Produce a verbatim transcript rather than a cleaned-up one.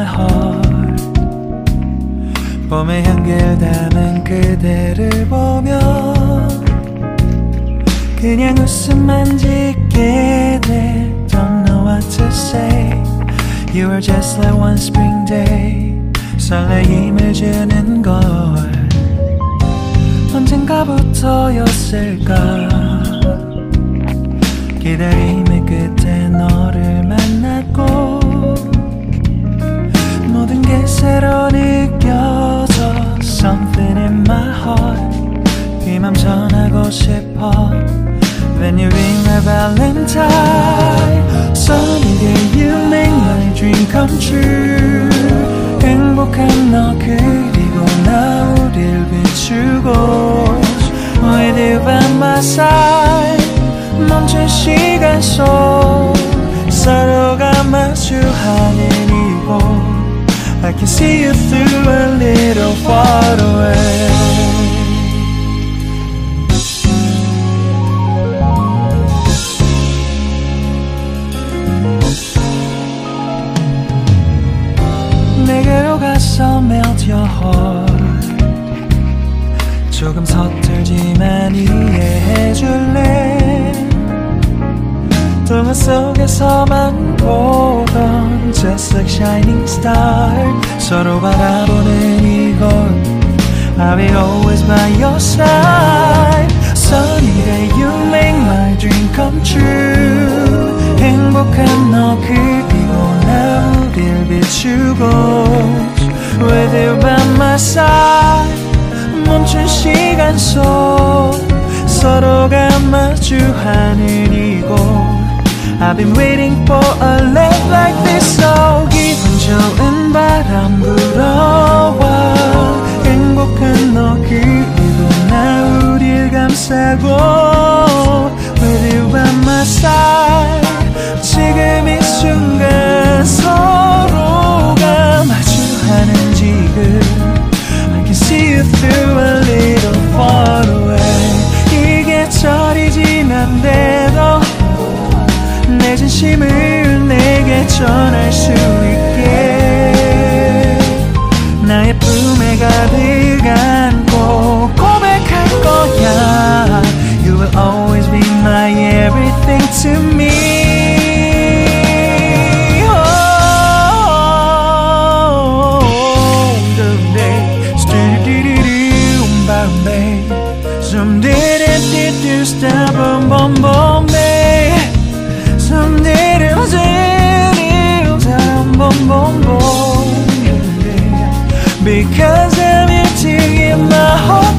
heart. 봄의 향기를 담은 그대를 보며 그냥 웃음만 짓게 돼. Don't know what to say. You were just like one spring day. 설레임을 주는 걸 언젠가부터였을까. 기다림의 끝에 너를 만났고 모든 게 새로 느껴져. Something in my heart. 이 맘 전하고 싶어. When you ring my valentine. Sunny day you make my dream come true. 행복한 너 그리고 나 우릴 비추고 With you by my side. 멈춘 시간 속 서로가 마주하는 이곳 I can see you through a little far away. 내게로 가서 melt your heart. 조금 서툴지만 이해해줄래. 동화 속에서만 보던 Just like shining star. 서로 바라보는 이곳 I'll be always by your side. Sunny day you make my dream come true. 행복한 너 그리고 나 우릴 비추고 With you by my side. 멈춘 시간 속 서로가 마주하는 이곳 I've been waiting for a love like this. So 기분 좋은 바람 불어와 행복한 너 그리고 나 우릴 감싸고 With you by my side. 지금 이 순간 서로가 마주하는 지금 I can see you through a little far away. 이 계절이 지난데도 내 진심을 내게 전할 수 있게 나의 품에 가득 안고 고백할 거야. You will always be my everything to me. Some did it, did you stop, boom, boom, boom, babe. Some did it, did it, boom, boom, boom, boom. Because I'm here to give my heart.